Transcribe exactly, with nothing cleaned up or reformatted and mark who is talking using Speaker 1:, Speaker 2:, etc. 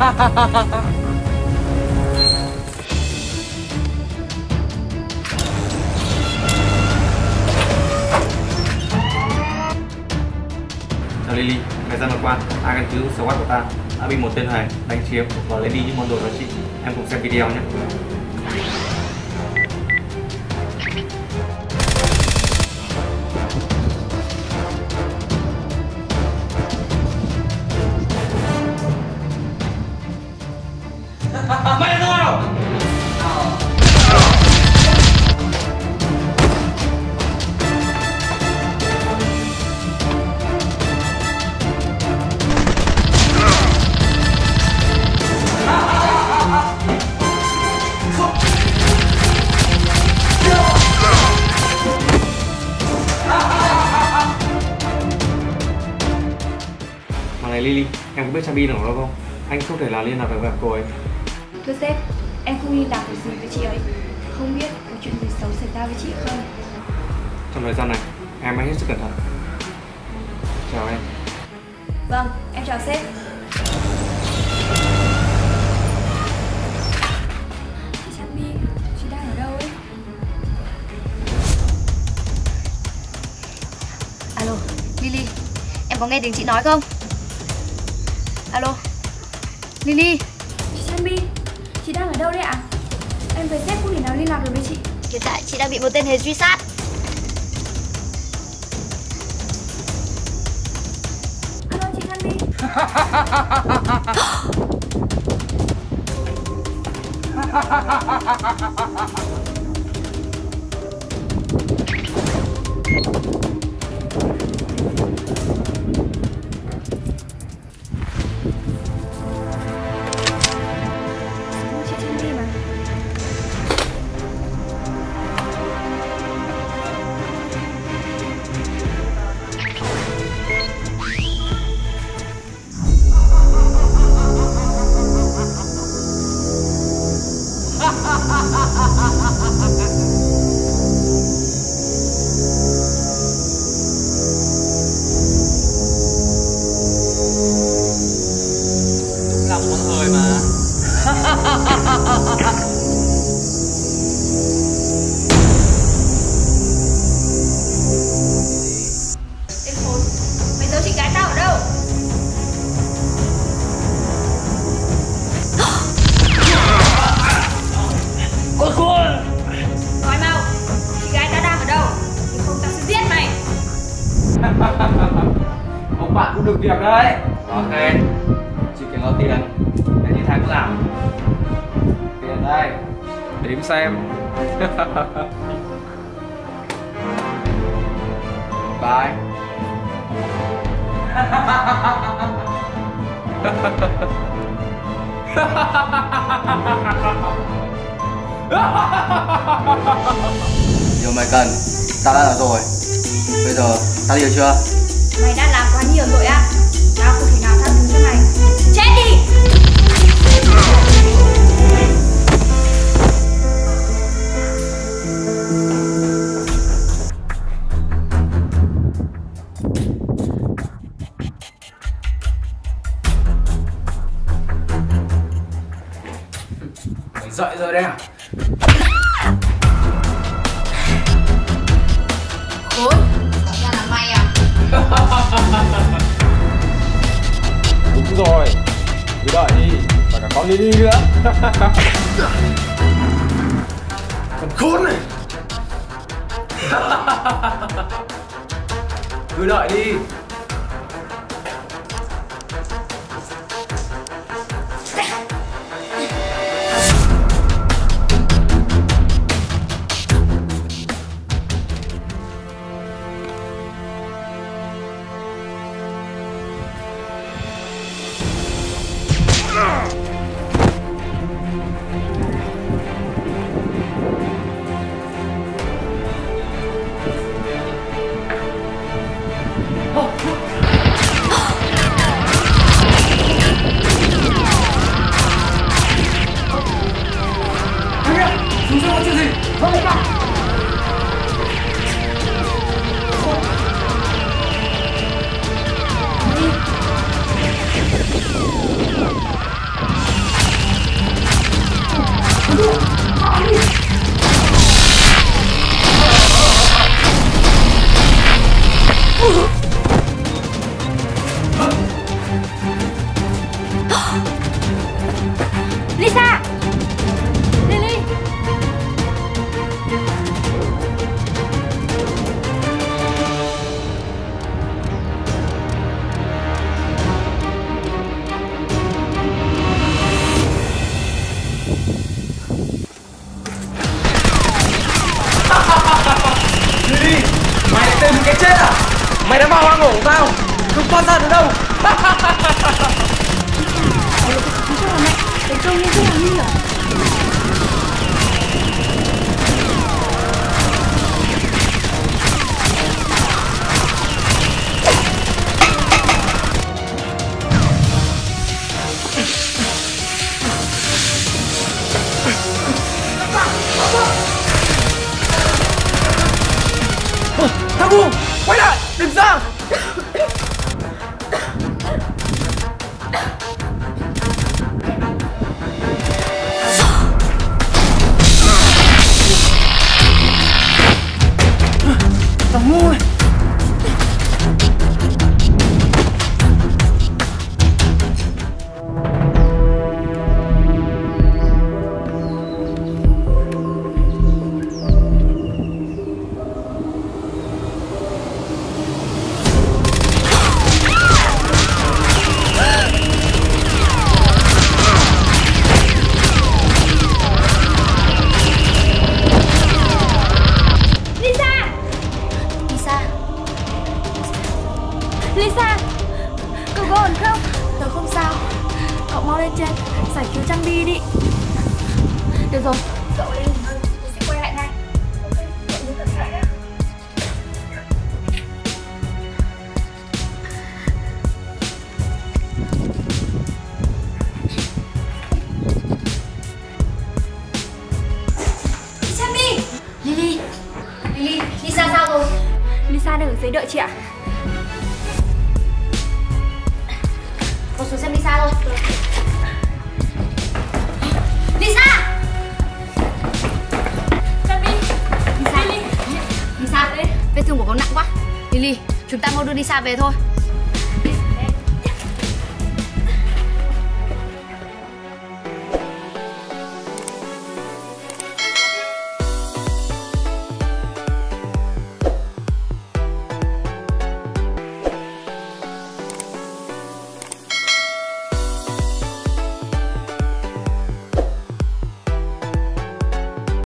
Speaker 1: Chào Lily, thời gian vừa qua, A căn cứ squad của ta đã bị một tên hề đánh chiếm và lấy đi những món đồ giá trị. Em cùng xem video nhé. Mày là nào? Mà này Lily, em có biết Tranbi nào đâu không? Anh không thể là liên lạc được với cô ấy.
Speaker 2: Thưa sếp, em không liên lạc được gì với chị ấy. Không biết có chuyện gì xấu xảy ra với chị không?
Speaker 1: Trong thời gian này, em hãy hết sức cẩn thận. Chào em.
Speaker 2: Vâng, em chào sếp. Chị Tranbi, chị đang ở đâu ấy?
Speaker 3: Alo, Lily, em có nghe tiếng chị nói không? Alo, Lily.
Speaker 2: Chị Tranbi, chị đang ở đâu đấy ạ? Em với sếp không thể nào liên lạc được với chị.
Speaker 3: Hiện tại chị đang bị một tên hề truy sát.
Speaker 2: Alo chị Tranbi. Chị Tranbi mà.
Speaker 1: Làm món hời mà.
Speaker 3: Tên khốn, mày giấu chị gái tao ở đâu?
Speaker 1: Con khôn.
Speaker 3: Nói mau, chị gái ta đang ở đâu? Nếu không tao sẽ giết mày.
Speaker 1: Ông bạn cũng được việc đấy. Ok, chị cần lo tiền để đi tháng làm. Tiền đây, đếm xem. Bye.
Speaker 4: Điều mày cần, tao đã làm rồi. Bây giờ, tao đi được chưa?
Speaker 3: Mày đã làm quá nhiều rồi á. Tao không thể nào tha thứ cho mày. Chết đi!
Speaker 1: Mày dậy rồi đấy à?
Speaker 3: Khốn, hóa ra là mày à?
Speaker 1: Đúng rồi, cứ đợi đi, và cả con Lily nữa. Con khốn này. Cứ đợi đi. Oh. Mày đã vào hang ổ của tao, không thoát ra được đâu.
Speaker 2: Chú cho là mẹ, đánh trông lên rất là nguy hiểm.
Speaker 1: Thằng ngu, quay lại, đừng ra. Thằng ngu ơi.
Speaker 2: Lisa, cậu có ổn không? Tớ không sao. Cậu mau lên trên giải cứu Tranbi đi. Được rồi, cậu lên nghỉ ngơi, mình sẽ quay lại ngay. Cậu nhớ cẩn thận nhé.
Speaker 3: Tranbi, Lily, Lily, Lisa sao rồi?
Speaker 2: Lisa đang ở dưới đợi chị ạ.
Speaker 3: Cô xuống xem Lisa thôi. Lisa!
Speaker 2: Tranbi,
Speaker 3: Lisa,
Speaker 2: Lily,
Speaker 3: Lisa, vết thương của con nặng quá. Lily, chúng ta mau đưa Lisa về thôi.